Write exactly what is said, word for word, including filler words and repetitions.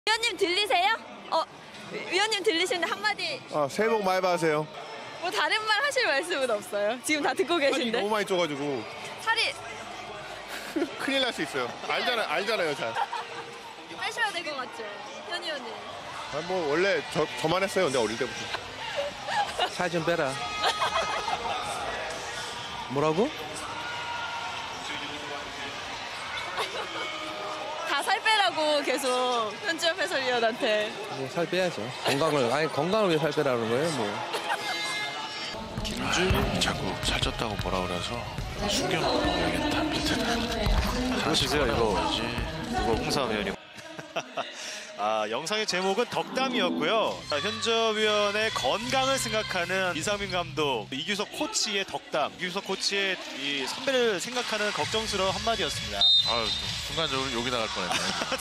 위원님 들리세요? 어, 위원님 들리시는데 한마디. 아, 새해 복 많이 받으세요. 뭐 다른 말 하실 말씀은 없어요? 지금 다 듣고 살이 계신데. 너무 많이 쪄가지고 살이 큰일 날 수 있어요. 알잖아, 알잖아요, 잘. 빼셔야 될 것 같죠? 현 의원님. 아, 뭐 원래 저, 저만 했어요, 근데 어릴 때부터. 살 좀 빼라. 뭐라고? 다 살 빼라고 계속 현지엽 해설위원한테. 뭐 살 빼야죠. 건강을 아니 건강을 위해 살 빼라는 거예요, 뭐. 김준이 자꾸 살쪘다고 뭐라 그래서 숨겨놓어야겠다 밑에다. 이거 주세요, 이거. 이거 홍사 의원님. 아, 영상의 제목은 덕담이었고요. 현저위원의 건강을 생각하는 이상민 감독, 이규석 코치의 덕담, 이규석 코치의 이 선배를 생각하는 걱정스러운 한마디였습니다. 아, 순간적으로 욕이 나갈 뻔했네.